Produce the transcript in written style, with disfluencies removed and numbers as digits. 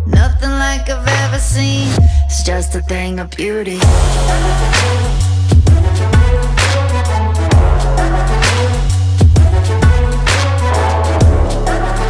Nothing like I've ever seen. It's just a thing of beauty.